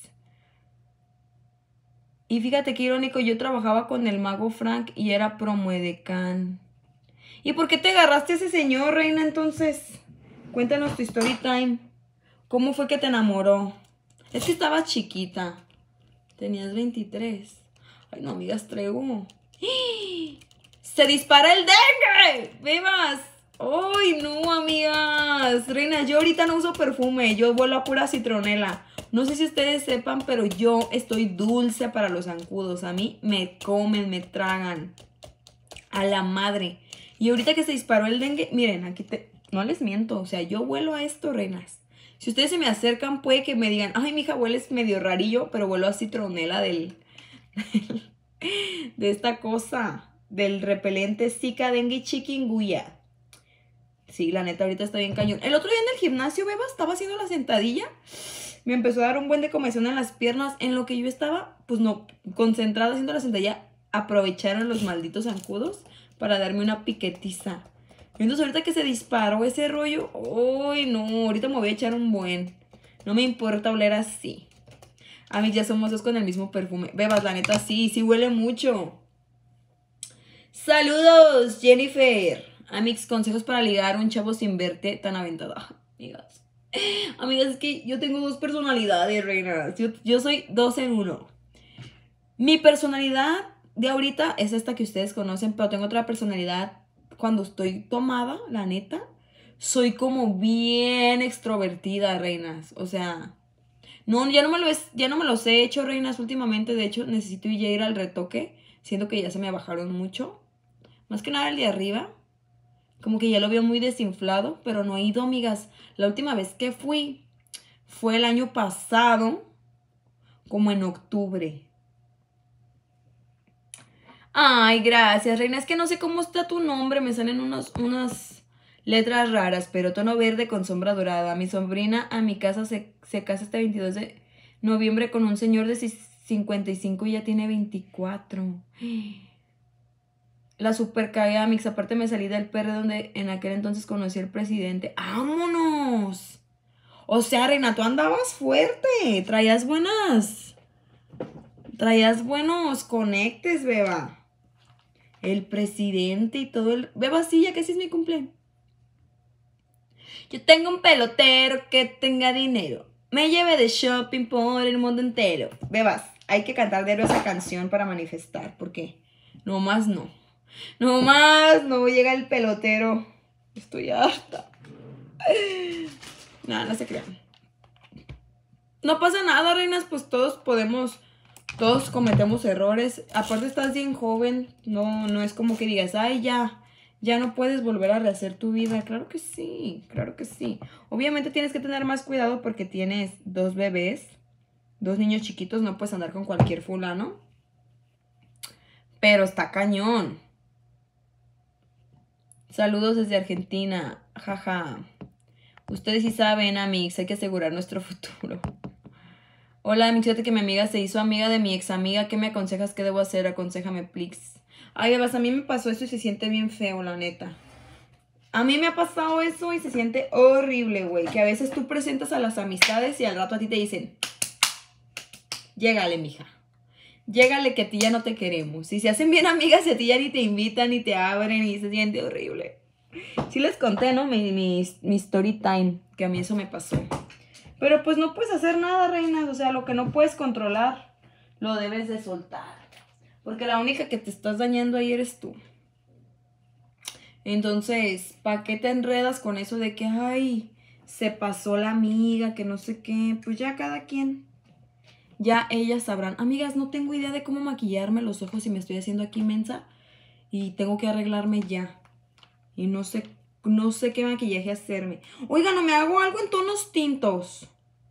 Y fíjate qué irónico, yo trabajaba con el mago Frank y era promoedecán. ¿Y por qué te agarraste a ese señor, reina, entonces? Cuéntanos tu story time. ¿Cómo fue que te enamoró? Es que estabas chiquita. Tenías veintitrés. Ay, no, amigas, traigo. ¡Se dispara el dengue! ¡Bebas! ¡Ay, no, amigas! Reina, yo ahorita no uso perfume. Yo vuelo a pura citronela. No sé si ustedes sepan, pero yo estoy dulce para los zancudos. A mí me comen, me tragan. A la madre. Y ahorita que se disparó el dengue, miren, aquí te... No les miento, o sea, yo vuelo a esto, reinas. Si ustedes se me acercan, puede que me digan, ay, mija, hueles medio rarillo, pero vuelo a citronela del... de esta cosa, del repelente Zika, dengue y chikungunya. Sí, la neta, ahorita está bien cañón. El otro día en el gimnasio, beba, estaba haciendo la sentadilla. Me empezó a dar un buen de comezón en las piernas. En lo que yo estaba, pues no, concentrada haciendo la sentadilla, aprovecharon los malditos zancudos para darme una piquetiza. Y entonces ahorita que se disparó ese rollo, ¡ay, no! Ahorita me voy a echar un buen. No me importa oler así. A mí ya somos dos con el mismo perfume. Bebas, la neta, sí, sí huele mucho. Saludos, Jennifer. Amix, consejos para ligar a un chavo sin verte tan aventada. Amigas. Amigas, es que yo tengo dos personalidades, reinas. Yo, yo soy dos en uno. Mi personalidad de ahorita es esta que ustedes conocen, pero tengo otra personalidad cuando estoy tomada, la neta. Soy como bien extrovertida, reinas. O sea... No, ya no, me lo es, ya no me los he hecho, reinas, últimamente. De hecho, necesito ya ir al retoque. Siento que ya se me bajaron mucho. Más que nada el de arriba. Como que ya lo veo muy desinflado, pero no he ido, amigas. La última vez que fui fue el año pasado, como en octubre. Ay, gracias, reina. Es que no sé cómo está tu nombre. Me salen unos, unas letras raras, pero tono verde con sombra dorada. Mi sobrina a mi casa se, se casa este veintidós de noviembre con un señor de cincuenta y cinco y ya tiene veinticuatro. La super cagada, mix. Aparte me salí del P R donde en aquel entonces conocí al presidente. ¡Vámonos! O sea, reina, tú andabas fuerte. Traías buenas. Traías buenos conectes, beba. El presidente y todo el... Beba, sí, ya casi es mi cumpleaños. Yo tengo un pelotero que tenga dinero. Me lleve de shopping por el mundo entero. Bebas, hay que cantar de esa canción para manifestar. Porque no más no. No más no llega el pelotero. Estoy harta. Nada, no se crean. No pasa nada, reinas. Pues todos podemos... Todos cometemos errores. Aparte estás bien joven. No, no es como que digas, ay, ya... Ya no puedes volver a rehacer tu vida. Claro que sí, claro que sí. Obviamente tienes que tener más cuidado porque tienes dos bebés, dos niños chiquitos. No puedes andar con cualquier fulano. Pero está cañón. Saludos desde Argentina. Jaja. Ustedes sí saben, amigos, hay que asegurar nuestro futuro. Hola, amigos, fíjate que mi amiga se hizo amiga de mi ex amiga. ¿Qué me aconsejas? ¿Qué debo hacer? Aconséjame, please. Ay, Evas, a mí me pasó eso y se siente bien feo, la neta. A mí me ha pasado eso y se siente horrible, güey. Que a veces tú presentas a las amistades y al rato a ti te dicen, llégale, mija. Llégale que a ti ya no te queremos. Y se hacen bien amigas y a ti ya ni te invitan ni te abren y se siente horrible. Sí les conté, ¿no? Mi, mi, mi story time, que a mí eso me pasó. Pero pues no puedes hacer nada, reinas. O sea, lo que no puedes controlar, lo debes de soltar. Porque la única que te estás dañando ahí eres tú. Entonces, ¿para qué te enredas con eso de que, ay, se pasó la amiga, que no sé qué? Pues ya cada quien. Ya ellas sabrán. Amigas, no tengo idea de cómo maquillarme los ojos y me estoy haciendo aquí mensa. Y tengo que arreglarme ya. Y no sé, no sé qué maquillaje hacerme. Oigan, no me hago algo en tonos tintos.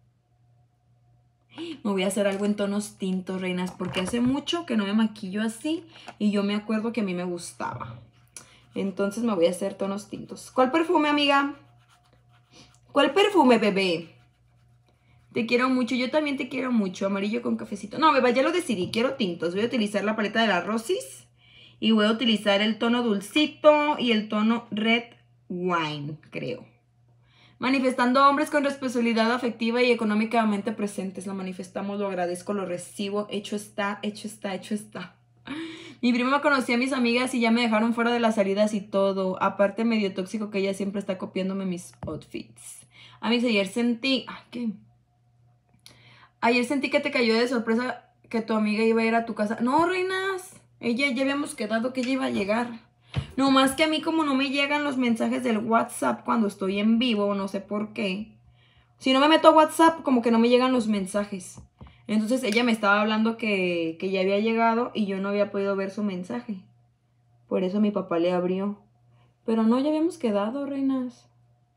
Me voy a hacer algo en tonos tintos, reinas, porque hace mucho que no me maquillo así y yo me acuerdo que a mí me gustaba. Entonces me voy a hacer tonos tintos. ¿Cuál perfume, amiga? ¿Cuál perfume, bebé? Te quiero mucho, yo también te quiero mucho. Amarillo con cafecito. No, bebé, ya lo decidí, quiero tintos. Voy a utilizar la paleta de la Rosis y voy a utilizar el tono dulcito y el tono red wine, creo. Manifestando hombres con responsabilidad afectiva y económicamente presentes. Lo manifestamos, lo agradezco, lo recibo. Hecho está, hecho está, hecho está. Mi prima conocía a mis amigas y ya me dejaron fuera de las salidas y todo. Aparte medio tóxico que ella siempre está copiándome mis outfits. Amigos, ayer sentí... Ay, ¿qué? Ayer sentí que te cayó de sorpresa que tu amiga iba a ir a tu casa. No, reinas. Ella ya habíamos quedado que ella iba a llegar. No más que a mí como no me llegan los mensajes del WhatsApp cuando estoy en vivo, no sé por qué. Si no me meto a WhatsApp, como que no me llegan los mensajes. Entonces ella me estaba hablando que, que ya había llegado y yo no había podido ver su mensaje. Por eso mi papá le abrió. Pero no, ya habíamos quedado, reinas.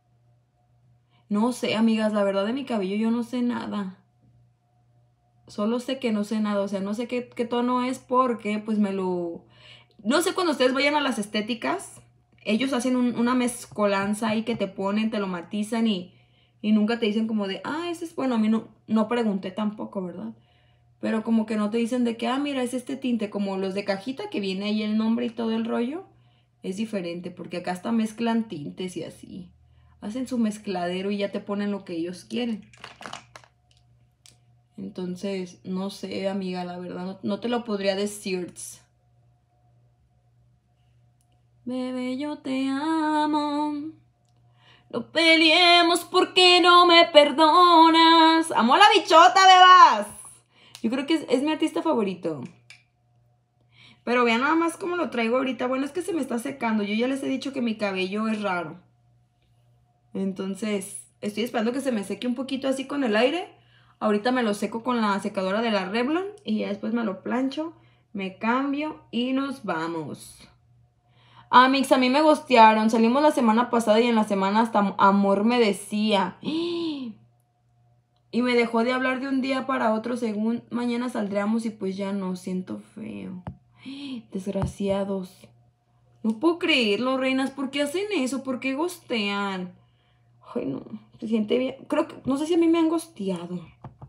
No sé, amigas, la verdad de mi cabello yo no sé nada. Solo sé que no sé nada, o sea, no sé qué, qué tono es porque pues me lo... No sé, cuando ustedes vayan a las estéticas, ellos hacen un, una mezcolanza ahí que te ponen, te lo matizan y, y nunca te dicen como de, ah, ese es bueno. A mí no, no pregunté tampoco, ¿verdad? Pero como que no te dicen de que, ah, mira, es este tinte, como los de cajita que viene ahí el nombre y todo el rollo. Es diferente porque acá hasta mezclan tintes y así. Hacen su mezcladero y ya te ponen lo que ellos quieren. Entonces, no sé, amiga, la verdad, no, no te lo podría decir. Bebé, yo te amo. No peleemos porque no me perdonas. Amo a la bichota, bebas. Yo creo que es, es mi artista favorito. Pero vean nada más cómo lo traigo ahorita. Bueno, es que se me está secando. Yo ya les he dicho que mi cabello es raro. Entonces, estoy esperando que se me seque un poquito así con el aire. Ahorita me lo seco con la secadora de la Revlon. Y ya después me lo plancho, me cambio y nos vamos. Ah, Mix, a mí me gostearon. Salimos la semana pasada y en la semana hasta amor me decía. Y me dejó de hablar de un día para otro según mañana saldríamos y pues ya no, siento feo. Desgraciados. No puedo creerlo, reinas. ¿Por qué hacen eso? ¿Por qué gostean? Ay, no. Se siente bien. Creo que, no sé si a mí me han gosteado.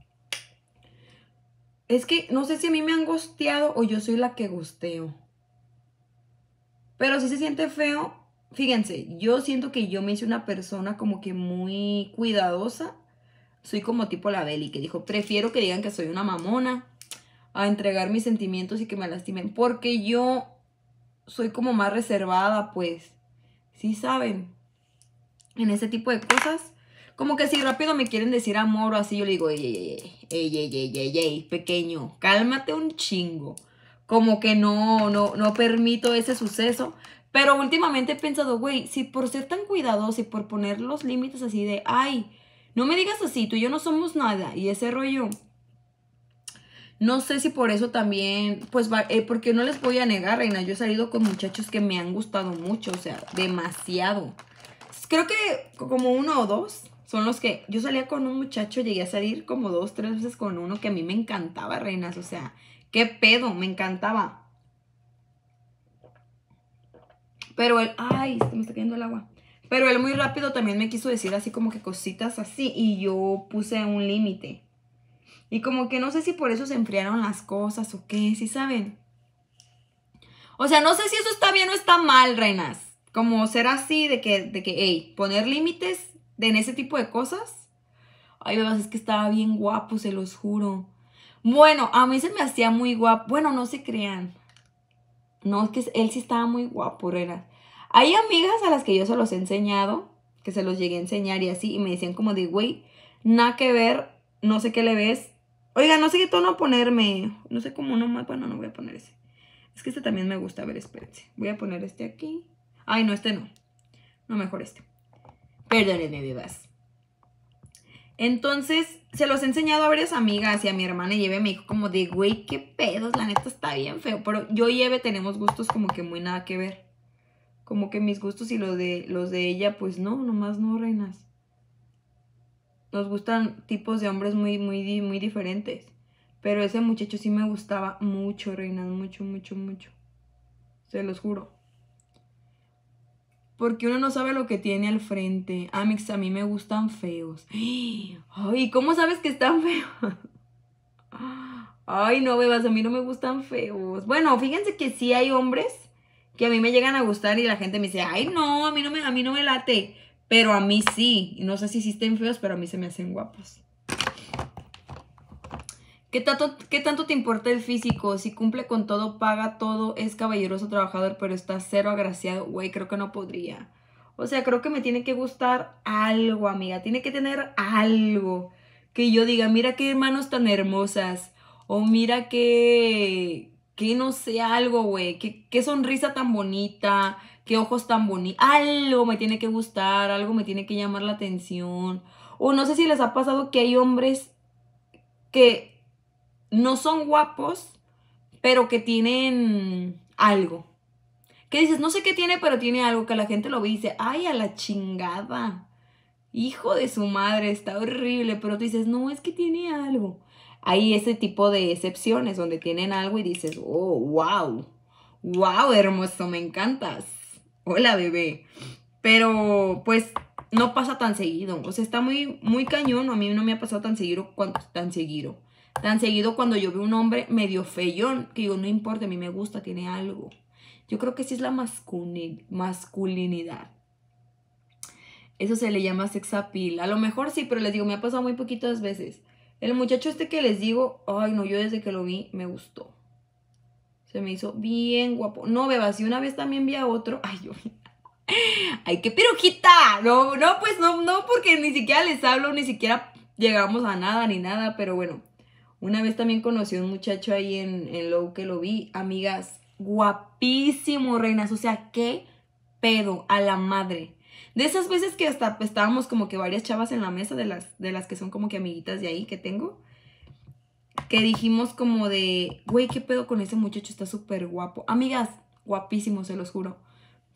Es que no sé si a mí me han gosteado o yo soy la que gosteo. Pero sí se siente feo. Fíjense, yo siento que yo me hice una persona como que muy cuidadosa. Soy como tipo la Beli, que dijo, prefiero que digan que soy una mamona a entregar mis sentimientos y que me lastimen. Porque yo soy como más reservada, pues. ¿Sí saben? En ese tipo de cosas. Como que si rápido me quieren decir amor o así, yo le digo, ey, ey, ey, ey, ey, ey, ey, ey, pequeño, cálmate un chingo. Como que no, no, no permito ese suceso. Pero últimamente he pensado, güey, si por ser tan cuidadoso y por poner los límites así de, ay, no me digas así, tú y yo no somos nada, y ese rollo, no sé si por eso también, pues, va, eh, porque no les voy a negar, reina, yo he salido con muchachos que me han gustado mucho, o sea, demasiado. Creo que como uno o dos son los que... Yo salía con un muchacho, llegué a salir como dos, tres veces con uno que a mí me encantaba, reinas. O sea, qué pedo, me encantaba. Pero él... Ay, se me está cayendo el agua. Pero él muy rápido también me quiso decir así como que cositas así. Y yo puse un límite. Y como que no sé si por eso se enfriaron las cosas o qué, ¿sí saben? O sea, no sé si eso está bien o está mal, reinas. Como ser así de que, de que, hey, poner límites de en ese tipo de cosas. Ay, bebas, es que estaba bien guapo, se los juro. Bueno, a mí se me hacía muy guapo. Bueno, no se crean. No, es que él sí estaba muy guapo, reinas. Hay amigas a las que yo se los he enseñado, que se los llegué a enseñar y así, y me decían como de, güey, nada que ver, no sé qué le ves. Oiga, no sé qué tono ponerme. No sé cómo nomás, bueno, no voy a poner ese. Es que este también me gusta. A ver, espérense. Voy a poner este aquí. Ay, no, este no. No, mejor este. Perdónenme, bebas. Entonces, se los he enseñado a varias amigas y a mi hermana y Eve me dijo como de, güey, qué pedos, la neta está bien feo. Pero yo y Eve tenemos gustos como que muy nada que ver. Como que mis gustos y los de, los de ella, pues no, nomás no, reinas. Nos gustan tipos de hombres muy, muy, muy diferentes. Pero ese muchacho sí me gustaba mucho, reinas, mucho, mucho, mucho. Se los juro. Porque uno no sabe lo que tiene al frente. Amix, a mí me gustan feos. Ay, ¿cómo sabes que están feos? Ay, no, bebas, a mí no me gustan feos. Bueno, fíjense que sí hay hombres que a mí me llegan a gustar y la gente me dice, ay, no, a mí no me, a mí no me late. Pero a mí sí. No sé si sí estén feos, pero a mí se me hacen guapos. ¿Qué tanto, ¿Qué tanto te importa el físico? Si cumple con todo, paga todo, es caballeroso, trabajador, pero está cero agraciado. Güey, creo que no podría. O sea, creo que me tiene que gustar algo, amiga. Tiene que tener algo. Que yo diga, mira qué manos tan hermosas. O mira qué... Que no sé, algo, güey. Qué, qué sonrisa tan bonita. Qué ojos tan bonitos. Algo me tiene que gustar. Algo me tiene que llamar la atención. O no sé si les ha pasado que hay hombres que no son guapos, pero que tienen algo. Que dices, no sé qué tiene, pero tiene algo, que la gente lo ve y dice, ay, a la chingada. Hijo de su madre, está horrible. Pero tú dices, no, es que tiene algo. Hay ese tipo de excepciones donde tienen algo y dices, oh, wow. Wow, hermoso, me encantas. Hola, bebé. Pero, pues, no pasa tan seguido. O sea, está muy, muy cañón. A mí no me ha pasado tan seguido, tan seguido. Tan seguido cuando yo veo un hombre medio feyón, que digo, no importa, a mí me gusta, tiene algo. Yo creo que sí es la masculin masculinidad. Eso se le llama sex appeal. A lo mejor sí, pero les digo, me ha pasado muy poquitas veces. El muchacho este que les digo, ay no, yo desde que lo vi me gustó. Se me hizo bien guapo. No, bebas, y una vez también vi a otro. Ay, yo... Ay, qué pirujita. No, no, pues no, no, porque ni siquiera les hablo, ni siquiera llegamos a nada, ni nada, pero bueno. Una vez también conocí a un muchacho ahí en, en Low que lo vi. Amigas, guapísimo, reinas. O sea, qué pedo a la madre. De esas veces que hasta estábamos como que varias chavas en la mesa, de las, de las que son como que amiguitas de ahí que tengo. Que dijimos como de, güey, qué pedo con ese muchacho, está súper guapo. Amigas, guapísimo, se los juro.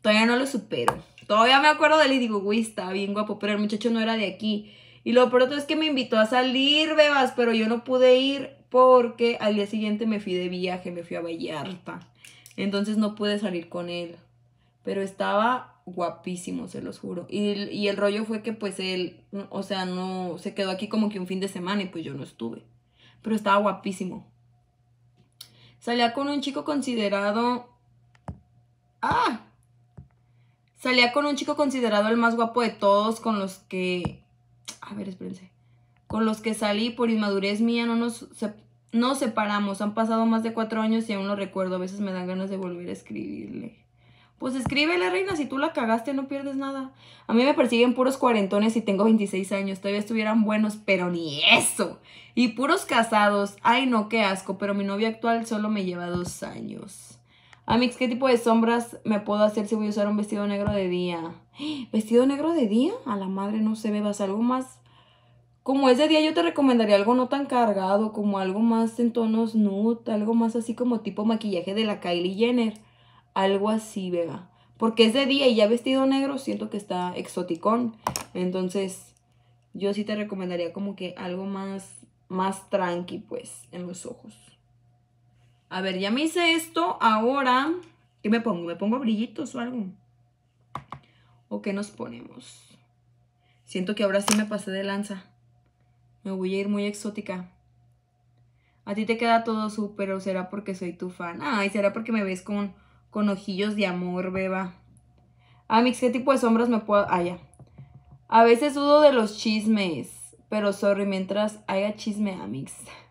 Todavía no lo supero. Todavía me acuerdo de él y digo, güey, está bien guapo, pero el muchacho no era de aquí. Y lo peor es que me invitó a salir, bebas, pero yo no pude ir porque al día siguiente me fui de viaje, me fui a Vallarta. Entonces no pude salir con él. Pero estaba guapísimo, se los juro. Y, y el rollo fue que pues él, o sea, no, se quedó aquí como que un fin de semana y pues yo no estuve. Pero estaba guapísimo. Salía con un chico considerado... ¡Ah! Salía con un chico considerado el más guapo de todos, con los que... A ver, espérense. Con los que salí por inmadurez mía, no nos, se, nos separamos. Han pasado más de cuatro años y aún lo recuerdo. A veces me dan ganas de volver a escribirle. Pues escríbele, reina, si tú la cagaste no pierdes nada. A mí me persiguen puros cuarentones y tengo veintiséis años. Todavía estuvieran buenos, pero ni eso. Y puros casados. Ay, no, qué asco. Pero mi novio actual solo me lleva dos años. Amix, ¿qué tipo de sombras me puedo hacer si voy a usar un vestido negro de día? ¿Vestido negro de día? A la madre, no sé, bebas, algo más... Como es de día, yo te recomendaría algo no tan cargado, como algo más en tonos nude, algo más así como tipo maquillaje de la Kylie Jenner. Algo así, beba. Porque es de día y ya vestido negro siento que está exoticón. Entonces, yo sí te recomendaría como que algo más, más tranqui, pues, en los ojos. A ver, ya me hice esto. Ahora, ¿qué me pongo? ¿Me pongo brillitos o algo? ¿O qué nos ponemos? Siento que ahora sí me pasé de lanza. Me voy a ir muy exótica. A ti te queda todo súper, o será porque soy tu fan. Ay, será porque me ves con, con ojillos de amor, beba. Amix, ¿qué tipo de sombras me puedo...? Ah, ya. A veces dudo de los chismes. Pero sorry, mientras haya chisme, Amix.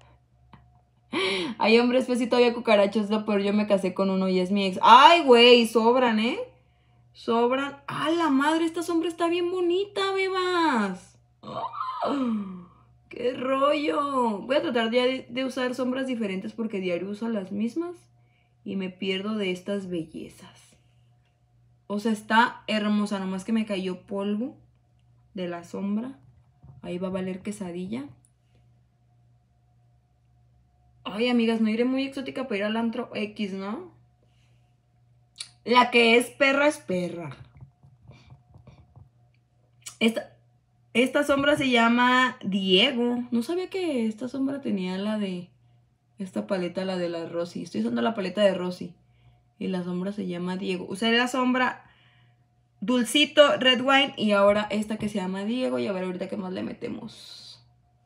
Hay hombres, pues sí, todavía cucarachos, pero yo me casé con uno y es mi ex. Ay, güey, sobran, ¿eh? Sobran. ¡Ah, la madre! Esta sombra está bien bonita, bebas. ¡Oh! ¡Qué rollo! Voy a tratar de, de usar sombras diferentes porque diario uso las mismas y me pierdo de estas bellezas. O sea, está hermosa, nomás que me cayó polvo de la sombra. Ahí va a valer quesadilla. Ay, amigas, no iré muy exótica para ir al antro X, ¿no? La que es perra es perra. Esta... Esta sombra se llama Diego. No sabía que esta sombra tenía la de... Esta paleta, la de la Rosy. Estoy usando la paleta de Rosy. Y la sombra se llama Diego. Usé la sombra Dulcito Red Wine. Y ahora esta que se llama Diego. Y a ver ahorita qué más le metemos.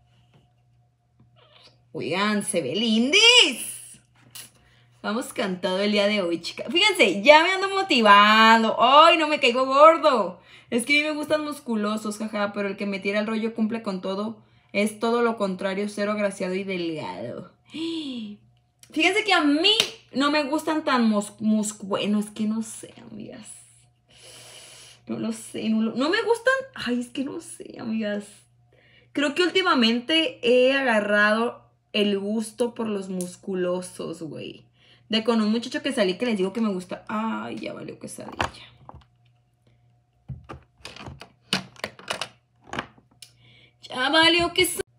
Oigan, se ve lindis. Vamos cantado el día de hoy, chicas. Fíjense, ya me ando motivando. ¡Ay, no me caigo gordo! Es que a mí me gustan musculosos, jaja, pero el que me tira el rollo cumple con todo. Es todo lo contrario, cero agraciado y delgado. Fíjense que a mí no me gustan tan mus... mus bueno, es que no sé, amigas. No lo sé, no, lo, no me gustan... Ay, es que no sé, amigas. Creo que últimamente he agarrado el gusto por los musculosos, güey. De con un muchacho que salí que les digo que me gusta. Ay, ya valió quesadilla. Ya valió que se...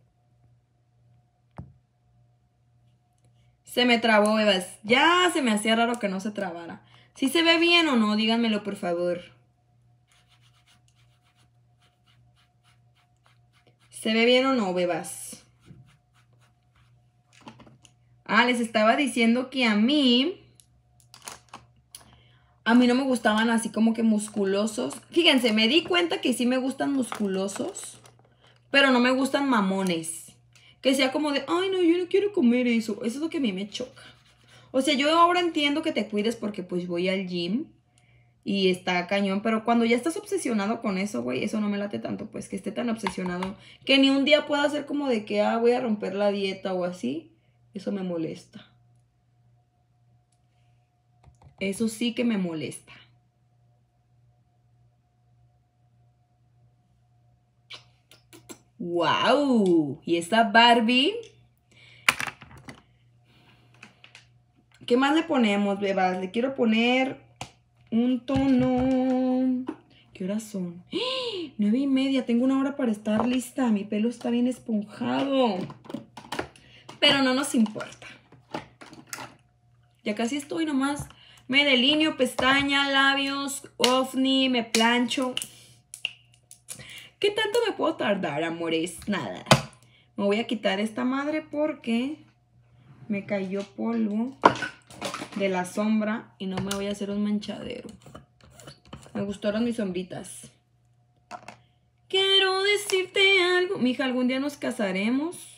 Se me trabó, bebas. Ya se me hacía raro que no se trabara. ¿Sí se ve bien o no? Díganmelo, por favor. ¿Se ve bien o no, bebas? Ah, les estaba diciendo que a mí... A mí no me gustaban así como que musculosos. Fíjense, me di cuenta que sí me gustan musculosos. Pero no me gustan mamones. Que sea como de, ay, no, yo no quiero comer eso. Eso es lo que a mí me choca. O sea, yo ahora entiendo que te cuides porque pues voy al gym. Y está cañón. Pero cuando ya estás obsesionado con eso, güey, eso no me late tanto. Pues que esté tan obsesionado. Que ni un día pueda ser como de que, ah, voy a romper la dieta o así. Eso me molesta. Eso sí que me molesta. ¡Wow! Y esta Barbie. ¿Qué más le ponemos, bebas? Le quiero poner un tono. ¿Qué horas son? ¡Ah! Nueve y media. Tengo una hora para estar lista. Mi pelo está bien esponjado. Pero no nos importa. Ya casi estoy nomás. Me delineo, pestaña, labios, ovni, me plancho. ¿Qué tanto me puedo tardar, amores? Nada. Me voy a quitar esta madre porque me cayó polvo de la sombra y no me voy a hacer un manchadero. Me gustaron mis sombritas. Quiero decirte algo. Mija, ¿algún día nos casaremos?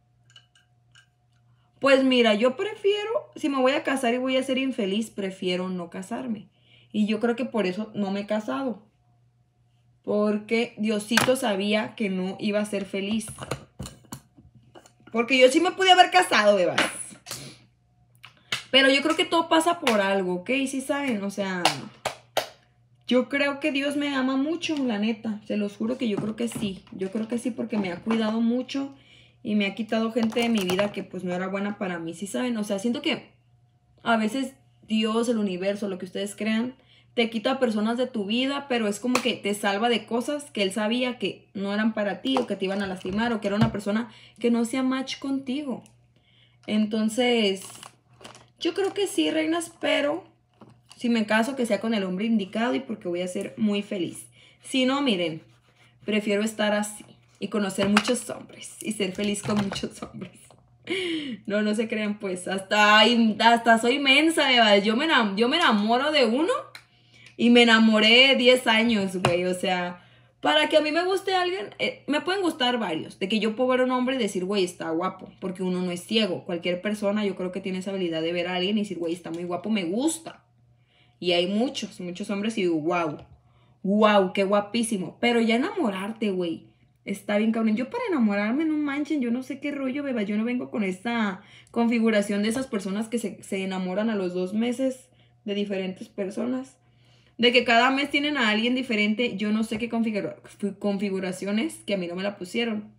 Pues mira, yo prefiero, si me voy a casar y voy a ser infeliz, prefiero no casarme. Y yo creo que por eso no me he casado. Porque Diosito sabía que no iba a ser feliz. Porque yo sí me pude haber casado, bebas. Pero yo creo que todo pasa por algo, ¿ok? Sí saben, o sea... Yo creo que Dios me ama mucho, la neta. Se los juro que yo creo que sí. Yo creo que sí porque me ha cuidado mucho. Y me ha quitado gente de mi vida que pues no era buena para mí, ¿sí saben? O sea, siento que a veces Dios, el universo, lo que ustedes crean, te quita personas de tu vida, pero es como que te salva de cosas que él sabía que no eran para ti o que te iban a lastimar o que era una persona que no sea match contigo. Entonces, yo creo que sí, reinas, pero si me caso que sea con el hombre indicado y porque voy a ser muy feliz. Si no, miren, prefiero estar así. Y conocer muchos hombres. Y ser feliz con muchos hombres. No, no se crean pues. Hasta, hasta soy mensa, beba. Yo me, yo me enamoro de uno. Y me enamoré diez años, güey. O sea, para que a mí me guste alguien. Eh, me pueden gustar varios. De que yo puedo ver a un hombre y decir, güey, está guapo. Porque uno no es ciego. Cualquier persona yo creo que tiene esa habilidad de ver a alguien y decir, güey, está muy guapo, me gusta. Y hay muchos, muchos hombres y digo, wow. Wow, qué guapísimo. Pero ya enamorarte, güey. Está bien, cabrón. Yo para enamorarme, no manchen, yo no sé qué rollo, beba. Yo no vengo con esta configuración de esas personas que se, se enamoran a los dos meses de diferentes personas. De que cada mes tienen a alguien diferente. Yo no sé qué configura, configuraciones que a mí no me la pusieron.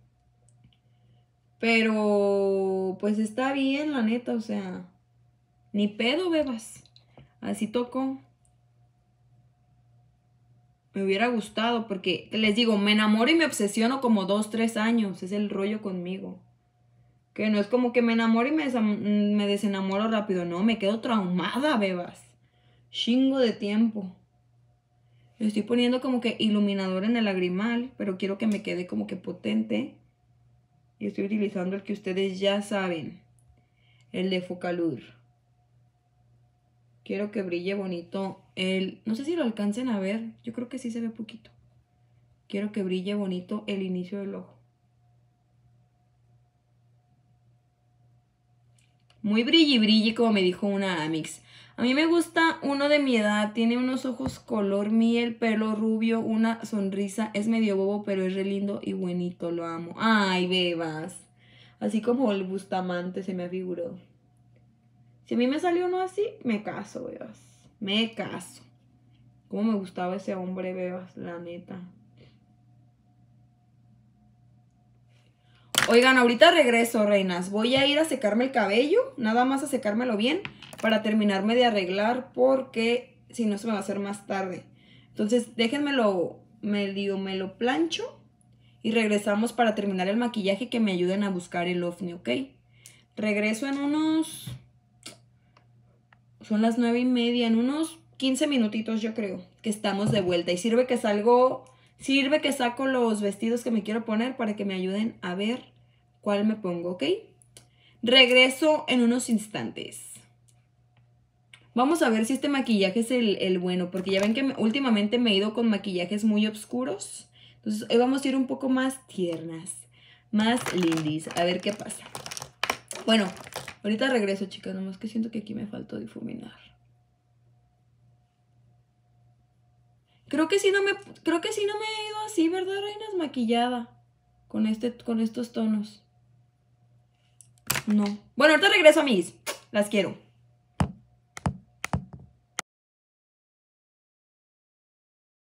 Pero, pues está bien, la neta, o sea. Ni pedo, bebas. Así tocó. Me hubiera gustado porque, les digo, me enamoro y me obsesiono como dos, tres años. Es el rollo conmigo. Que no es como que me enamoro y me, me desenamoro rápido. No, me quedo traumada, bebas. Chingo de tiempo. Le estoy poniendo como que iluminador en el lagrimal, pero quiero que me quede como que potente. Y estoy utilizando el que ustedes ya saben. El de Focalur. Quiero que brille bonito el... No sé si lo alcancen a ver. Yo creo que sí se ve poquito. Quiero que brille bonito el inicio del ojo. Muy brilli brilli, como me dijo una Amix. A mí me gusta uno de mi edad. Tiene unos ojos color miel, pelo rubio, una sonrisa. Es medio bobo, pero es re lindo y buenito. Lo amo. Ay, bebas. Así como el Bustamante se me afiguró. Si a mí me salió uno así, me caso, bebas. Me caso. Cómo me gustaba ese hombre, bebas, la neta. Oigan, ahorita regreso, reinas. Voy a ir a secarme el cabello. Nada más a secármelo bien. Para terminarme de arreglar. Porque si no se me va a hacer más tarde. Entonces, déjenmelo, medio me lo plancho. Y regresamos para terminar el maquillaje. Que me ayuden a buscar el ovni, ¿ok? Regreso en unos... Son las nueve y media, en unos quince minutitos yo creo que estamos de vuelta. Y sirve que salgo, sirve que saco los vestidos que me quiero poner para que me ayuden a ver cuál me pongo, ¿ok? Regreso en unos instantes. Vamos a ver si este maquillaje es el, el bueno, porque ya ven que me, últimamente me he ido con maquillajes muy oscuros. Entonces hoy vamos a ir un poco más tiernas, más lindis, a ver qué pasa. Bueno, ahorita regreso, chicas, nomás que siento que aquí me faltó difuminar. Creo que sí no me, creo que sí no me he ido así, ¿verdad, reinas? Maquillada. Con este, con estos tonos. No. Bueno, ahorita regreso, amiguis. Las quiero.